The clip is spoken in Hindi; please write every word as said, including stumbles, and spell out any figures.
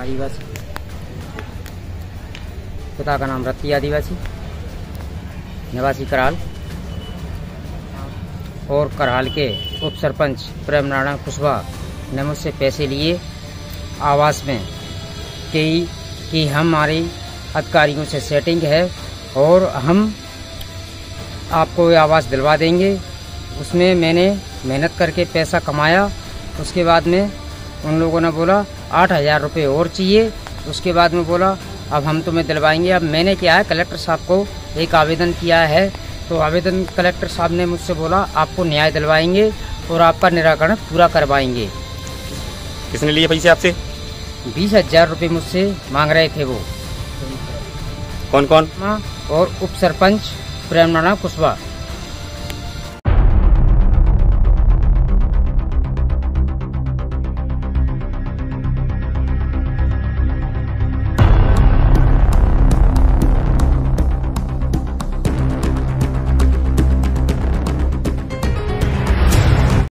आदिवासी, पिता का नाम रत्ती आदिवासी, निवासी कराल, और कराल के उप सरपंच प्रेम नारायण कुशवाहा ने मुझसे पैसे लिए आवास में कि कि हमारी अधिकारियों से सेटिंग है और हम आपको ये आवास दिलवा देंगे। उसमें मैंने मेहनत करके पैसा कमाया। उसके बाद में उन लोगों ने बोला आठ हज़ार रुपये और चाहिए। उसके बाद में बोला अब हम तुम्हें दिलवाएंगे। अब मैंने क्या है, कलेक्टर साहब को एक आवेदन किया है, तो आवेदन कलेक्टर साहब ने मुझसे बोला आपको न्याय दिलवाएंगे और आपका निराकरण पूरा करवाएंगे। किसने लिए पैसे आपसे? बीस हजार रुपये मुझसे मांग रहे थे वो। कौन कौन? और उप सरपंच प्रेम नारायण कुशवाहा।